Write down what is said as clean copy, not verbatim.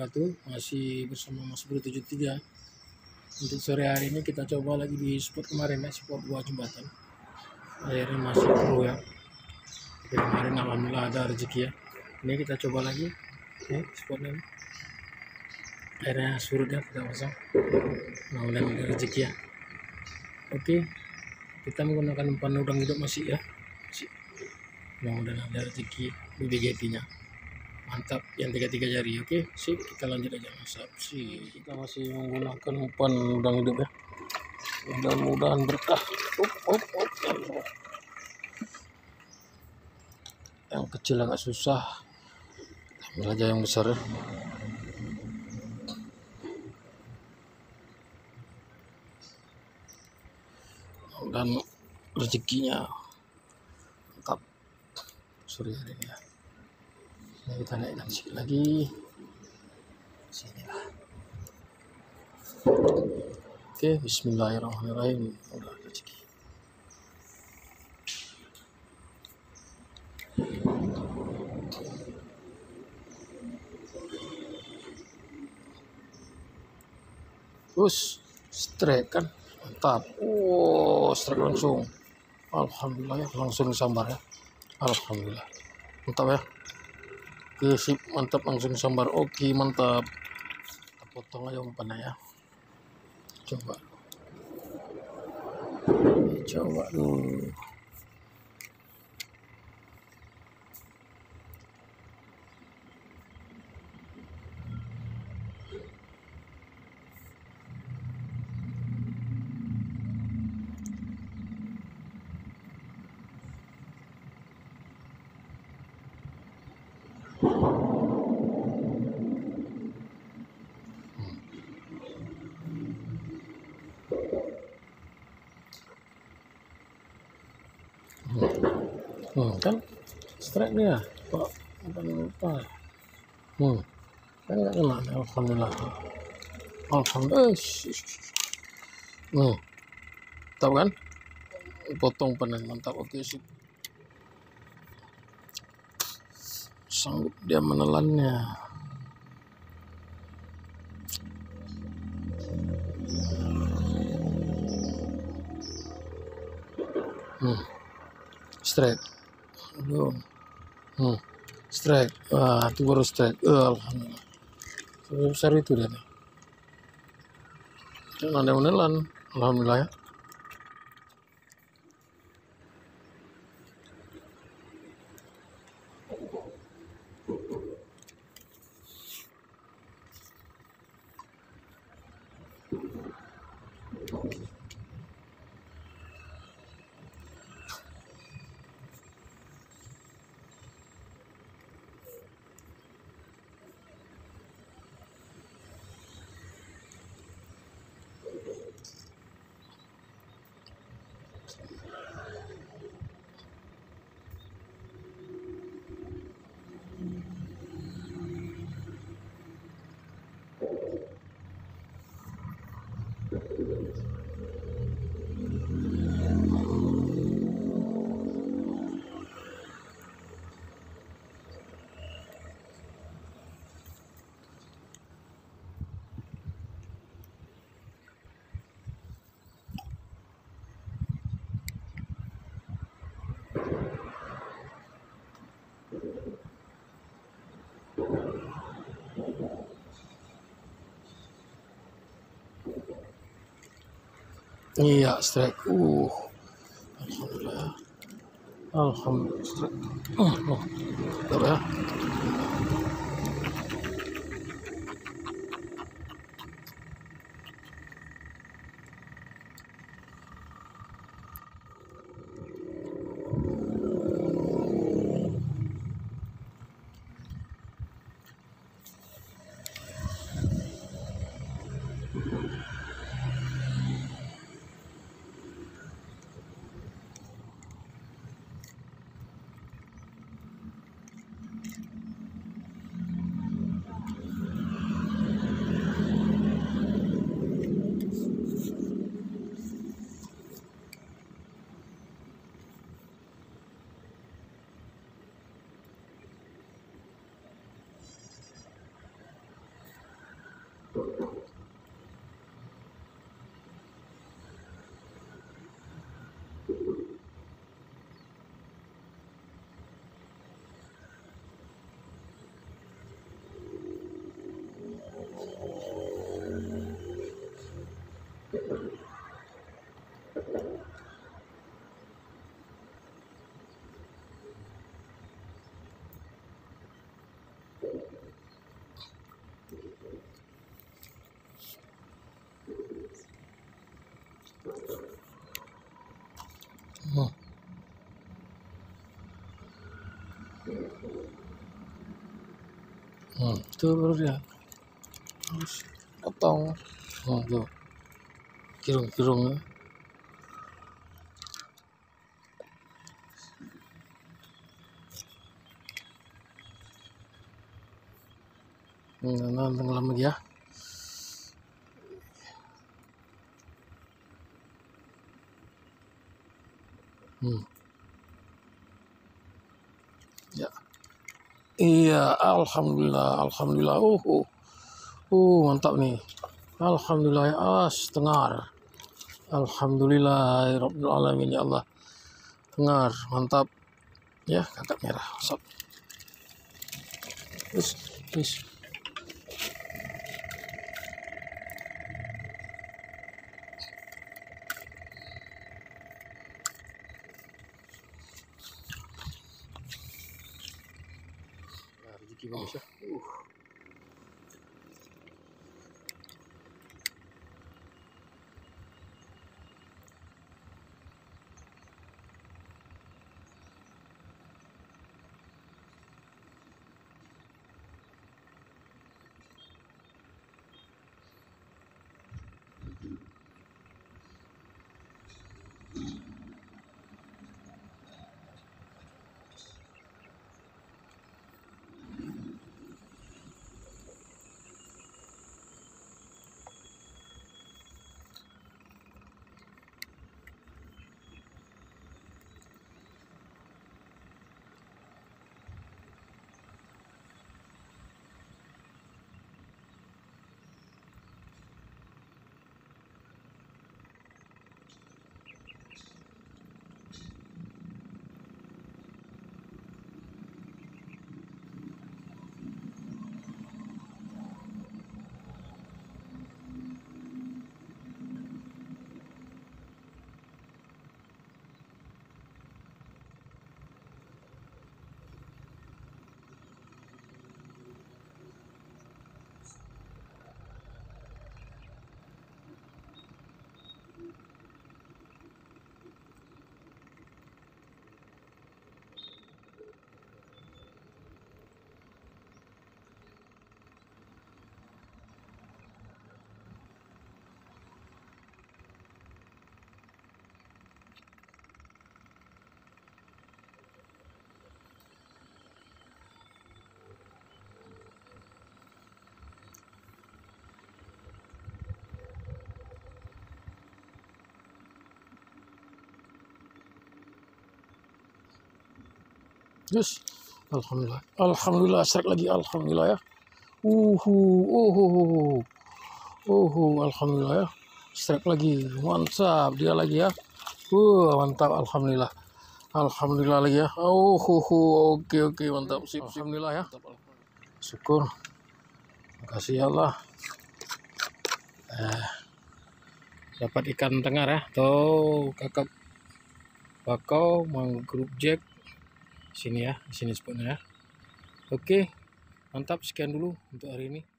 wabarakatuh. Masih bersama Mas Bro 73. Untuk sore hari ini kita coba lagi di spot kemarin ya, spot buah jembatan. Airnya masih keruh ya. Tapi kemarin alhamdulillah ada rezeki ya. Ini kita coba lagi spotnya. Airnya surut ya, kita pasang. Mudah-mudahan ada rezeki ya. Oke, kita menggunakan umpan udang hidup masih ya. Mudah-mudahan ada rezeki BBGT-nya. Mantap, yang 3 jari. Oke, sip, kita lanjut aja. Mantap sih, kita masih menggunakan umpan udang hidup ya. Mudah-mudahan berkah. Yang kecil agak susah, ambil aja yang besar ya. Dan rezekinya mantap sore hari ini ya. Nah, kita naikkan sedikit lagi sinilah. Oke, bismillahirrahmanirrahim. Udah rezeki. Terus strike kan mantap. Strike langsung. Alhamdulillah ya, langsung sambar ya. Alhamdulillah mantap ya. Oke, sip, mantap, langsung sambar. Oke, mantap. Kita potong aja umpannya ya. Coba dulu. Kan strike dia kok bukan lupa. Kan nggak kena. Alhamdulillah. Tahu kan, potong panen mantap. Oke, sip, sanggup dia menelannya. Strike. Aduh. Strike. Wah, itu baru strike. Alhamdulillah. Sebesar itu dia nih. Dan ada menelan. Alhamdulillah ya. Iya, strike. Alhamdulillah. Alhamdulillah, strike. Ya. Itu baru dia harus potong. Tuh kirung-kirungnya. Nah, tenggelam lagi ya. Ya. Iya, alhamdulillah. Mantap nih. Alhamdulillah ya, tengar. Alhamdulillah rabbil alamin ya Allah. Tengar, mantap. Ya, kakap merah. Sop. Wis. Nah, rezeki bagus ya. Yes, alhamdulillah, strike lagi, alhamdulillah ya. Alhamdulillah ya, strike lagi, mantap dia lagi ya. Mantap, alhamdulillah lagi ya. Oke, mantap, sip, alhamdulillah ya. Syukur, makasih ya Allah. Dapat ikan tengar ya, tuh kakap bakau, mangrove jack. Sini ya, di sini spotnya ya. Oke, mantap, sekian dulu untuk hari ini.